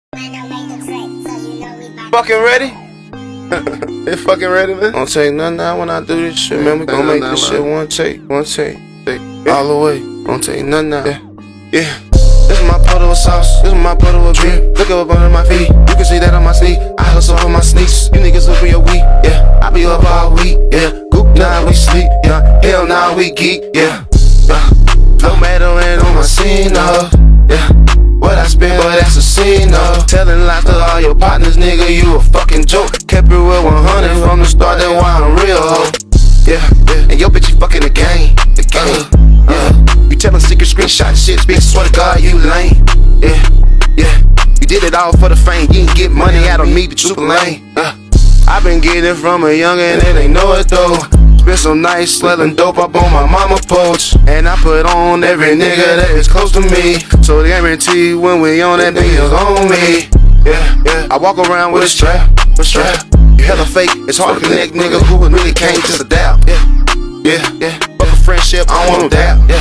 Fucking ready? They fucking ready, man? Don't take nothing out when I do this shit, man. We gon' make this shit one take, all the way. Don't take nothing out. Yeah. This is my puddle of sauce, this is my puddle of beef. Look up under my feet, you can see that on my sleeve. I hustle for my sneaks, you niggas up in your week, yeah. I be up all week, yeah. Goop, now we sleep, yeah. Hell, now we geek, yeah. No matter when on my scene, yeah. What I spend, boy, that's a scene, Telling lies to all your partners, nigga, you a fucking joke. Kept it real 100 from the start, that's why I'm real, ho. Yeah. And yo, bitch, you fucking the game, yeah. You tellin' secret screenshot shit, bitch, swear to God, you lame, yeah. You did it all for the fame, you ain't get money out of me, but you super lame, I been getting it from a youngin' and they know it though. Been so nice, selling dope up on my mama porch. And I put on every nigga that is close to me. So they guarantee when we on that niggas on me. Yeah. I walk around with a strap, You hella fake, it's hard to connect nigga who really came just adapt. Yeah. Fuck a friendship, I don't want no doubt.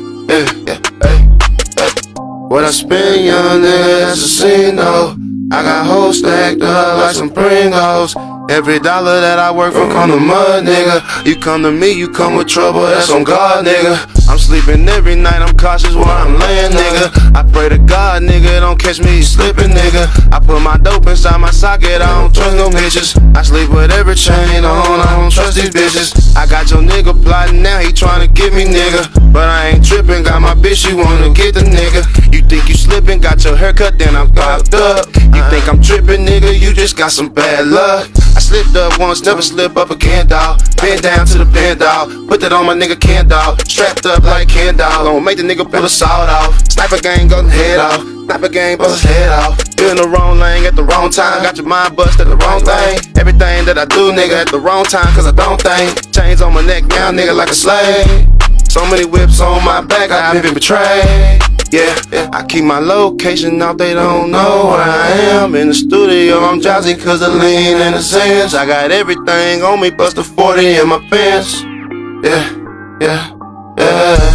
Yeah. What I spend, young nigga, that's a scene though. I got hoes stacked up like some Pringles. Every dollar that I work for come to mud, nigga. You come to me, you come with trouble, that's on God, nigga. I'm sleeping every night, I'm cautious where I'm laying, nigga. I pray to God, nigga, don't catch me slipping, nigga. I put my dope inside my socket, I don't trust no bitches. I sleep with every chain on, I don't trust these bitches. I got your nigga plotting now, he tryna get me, nigga. But I ain't tripping, got my bitch, she wanna get the nigga. You think you slipping, got your haircut, then I'm fucked up. You think I'm tripping, nigga, you just got some bad luck. I slipped up once, never slip up again, dawg. Bend down to the bend, dawg. Put that on my nigga Ken, dawg. Strapped up like Ken, dawg. Don't make the nigga pull the salt off. Sniper gang, go head off. Sniper gang, bust his head off. You in the wrong lane at the wrong time. Got your mind bust at the wrong thing. Everything that I do, nigga, at the wrong time, cause I don't think. Chains on my neck now, nigga, like a slave. So many whips on my back, I've been betrayed. Yeah, I keep my location out, they don't know where I am. In the studio, I'm jazzy cause the lean and the sands. I got everything on me, bust a 40 in my pants. Yeah.